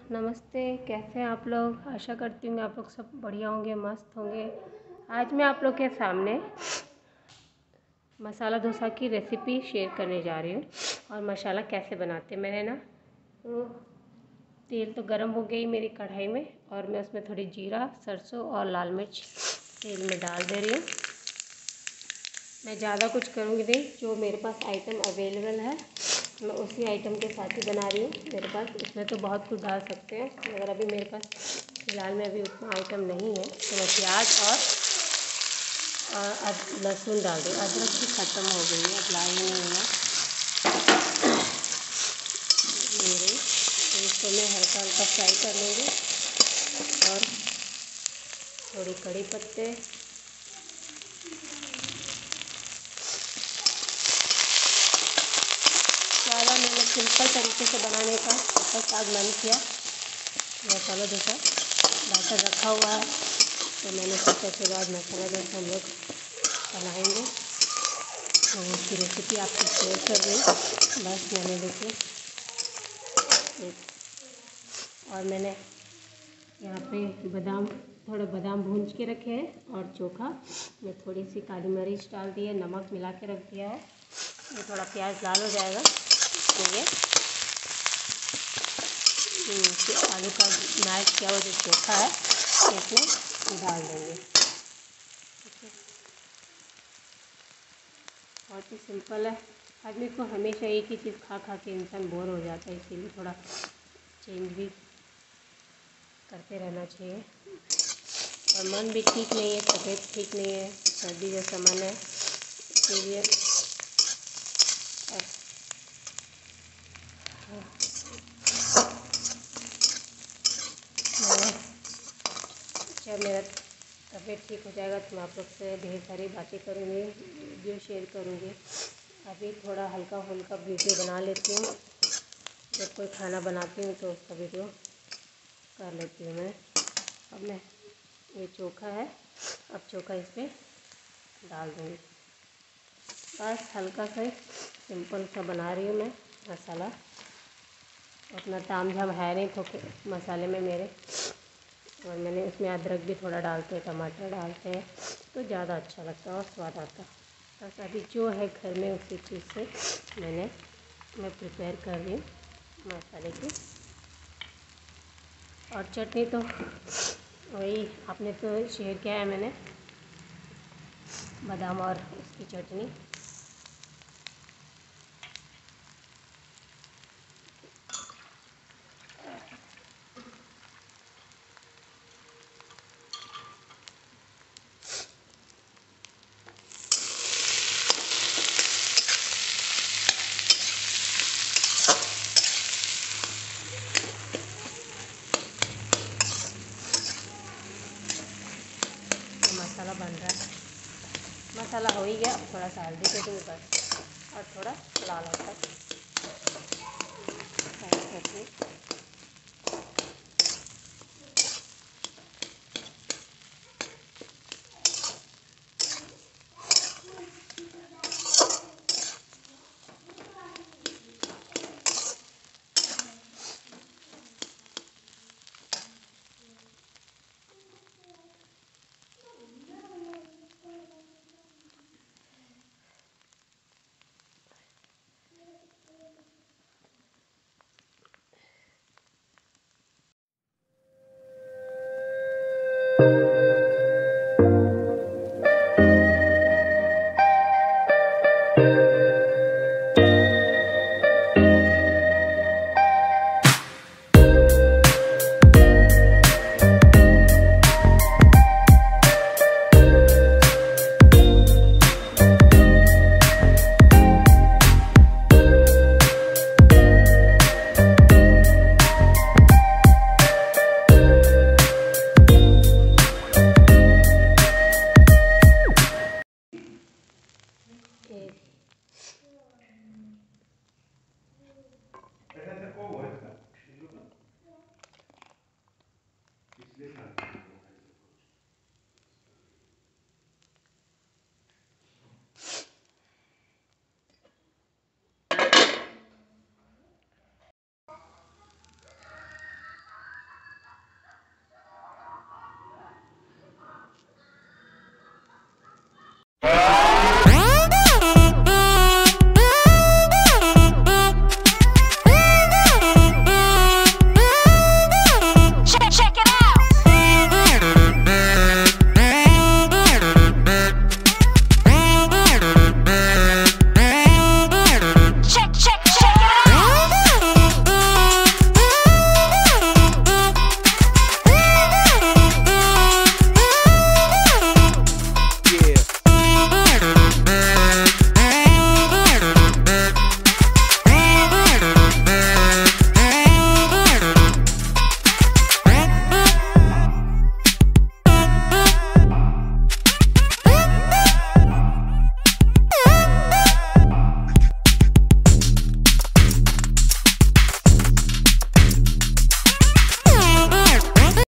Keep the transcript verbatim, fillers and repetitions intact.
नमस्ते। कैसे हैं आप लोग? आशा करती हूँ आप लोग सब बढ़िया होंगे, मस्त होंगे। आज मैं आप लोग के सामने मसाला डोसा की रेसिपी शेयर करने जा रही हूँ और मसाला कैसे बनाते हैं। मैंने ना तो तेल तो गर्म हो गई मेरी कढ़ाई में और मैं उसमें थोड़ी जीरा, सरसों और लाल मिर्च तेल में डाल दे रही हूँ। मैं ज़्यादा कुछ करूँगी नहीं, जो मेरे पास आइटम अवेलेबल है मैं उसी आइटम के साथ ही बना रही हूँ। मेरे पास इसमें तो बहुत कुछ डाल सकते हैं, मगर अभी मेरे पास फ़िलहाल में अभी उतना आइटम नहीं है, तो मैं प्याज और, और अब लहसुन डाल दी। अदरक भी ख़त्म हो गई है, अब लाई नहीं हुआ मेरे, तो इसको मैं हल्का हल्का फ्राई कर लूँगी। और थोड़ी कड़ी पत्ते, ज़्यादा मैंने सिंपल तरीके से बनाने का बस आज मन किया। मसाला डोसा बैटर रखा हुआ है, तो मैंने सोचा के बाद मसाला डोसा हम लोग बनाएंगे, तो उसकी रेसिपी आपको शेयर कर रही हूँ। बस मैंने देखिए, और मैंने यहाँ पे बादाम, थोड़े बादाम भूंज के रखे हैं और चोखा में थोड़ी सी काली मिर्च डाल दी है, नमक मिला के रख दिया है। ये थोड़ा प्याज लाल हो जाएगा तो ये आलू का मैश किया हुआ जो चोखा है इसमें डाल देंगे। बहुत ही सिंपल है। आदमी को हमेशा एक ही चीज़ खा खा के इंसान बोर हो जाता है, इसीलिए थोड़ा चेंज भी करते रहना चाहिए। और मन भी ठीक नहीं है, तबीयत ठीक नहीं है, सर्दी जैसा मन है, इसीलिए जब मेरा तबीयत ठीक हो जाएगा तो मैं आप लोग से ढेर सारी बातें करूँगी, वीडियो शेयर करूँगी। अभी थोड़ा हल्का फुल्का वीडियो बना लेती हूँ, जब कोई खाना बनाती हूँ तो उसका वीडियो कर लेती हूँ मैं। अब मैं ये चोखा है, अब चोखा इस पर डाल दूँगी। बस हल्का सा सिंपल सा बना रही हूँ मैं मसाला, उतना ताम झाम है नहीं तो मसाले में मेरे। और मैंने उसमें अदरक भी थोड़ा डालते हैं, टमाटर डालते हैं तो ज़्यादा अच्छा लगता है और स्वाद आता है। बस अभी जो है घर में उसी चीज़ से मैंने मैं प्रिपेयर कर रही हूँ मसाले की। और चटनी तो वही आपने तो शेयर किया है मैंने, बादाम और उसकी चटनी। मसाला बन रहा है, मसाला हो ही गया। अब थोड़ा सा हल्दी दे दूँगी बस, और थोड़ा लाल होता है।